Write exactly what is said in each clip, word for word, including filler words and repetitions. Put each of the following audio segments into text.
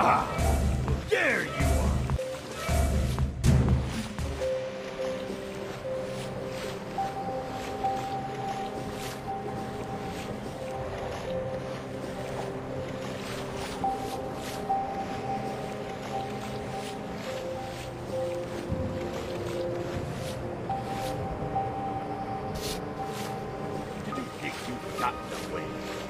Ah! There you are! Did you think you got away?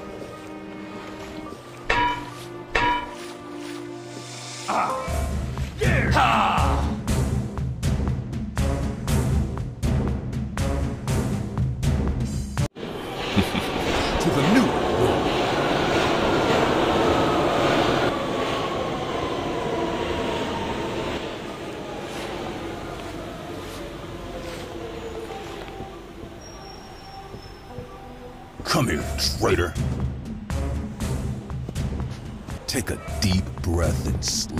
Ah! There! Ha! To the new world. Come here, traitor. Take a deep breath and sleep.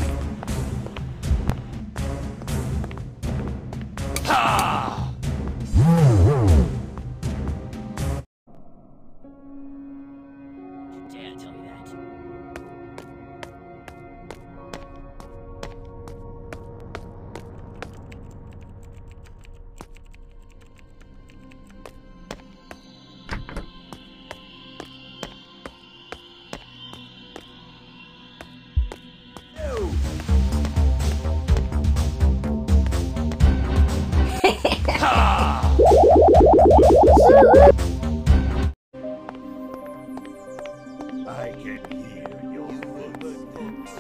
Ha! Dad tell me that. I can hear your footsteps.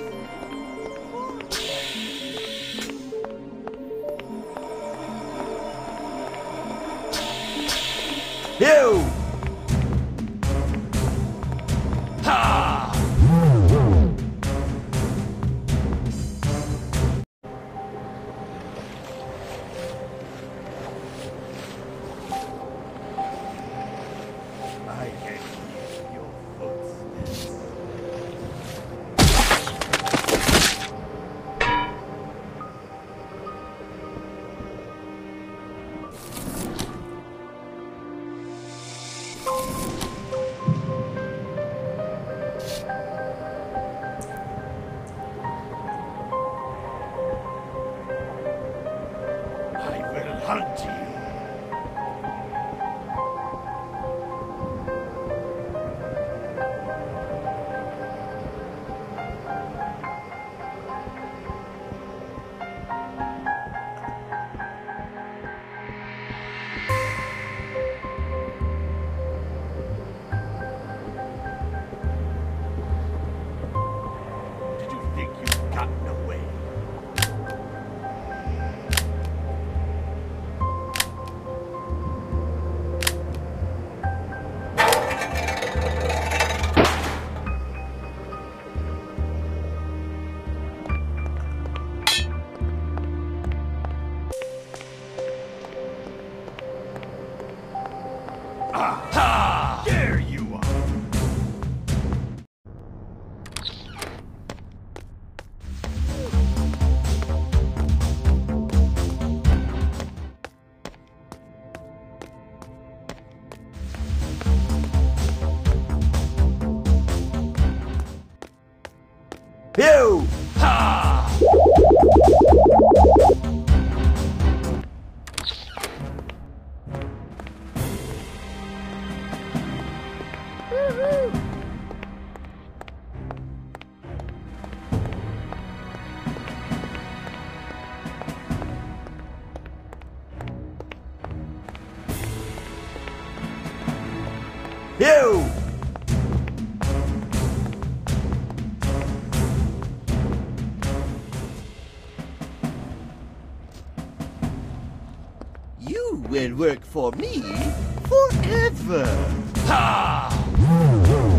You! Ha! I can hear your footsteps. I will hunt you. Did you think you'd gotten away? Aha! There you are! You! Ha! You! You will work for me forever. Ha!